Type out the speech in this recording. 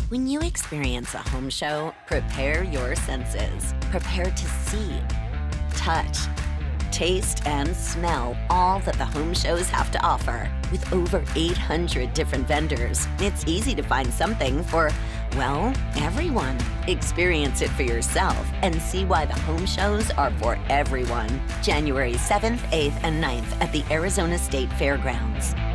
When you experience a home show, prepare your senses. Prepare to see, touch, taste, and smell all that the home shows have to offer. With over 800 different vendors, it's easy to find something for, well, everyone. Experience it for yourself and see why the home shows are for everyone. January 7th, 8th, and 9th at the Arizona State Fairgrounds.